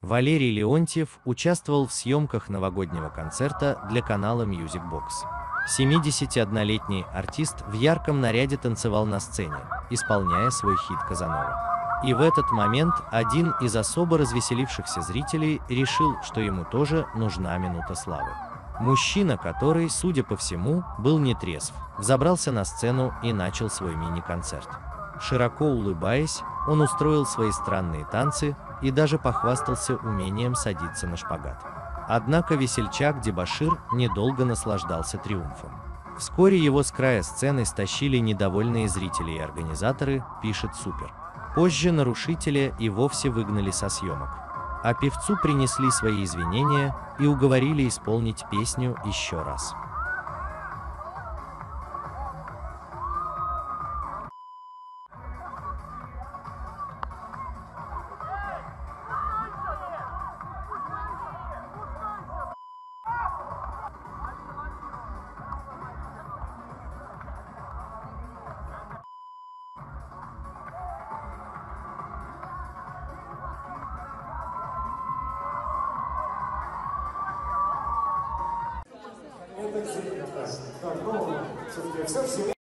Валерий Леонтьев участвовал в съемках новогоднего концерта для канала Music Box. 71-летний артист в ярком наряде танцевал на сцене, исполняя свой хит «Казанова». И в этот момент один из особо развеселившихся зрителей решил, что ему тоже нужна минута славы. Мужчина, который, судя по всему, был нетрезв, взобрался на сцену и начал свой мини-концерт. Широко улыбаясь, он устроил свои странные танцы и даже похвастался умением садиться на шпагат. Однако весельчак-дебошир недолго наслаждался триумфом. Вскоре его с края сцены стащили недовольные зрители и организаторы, пишет Супер. Позже нарушителя и вовсе выгнали со съемок. А певцу принесли свои извинения и уговорили исполнить песню еще раз. Это действительно так. Так, ну, все-таки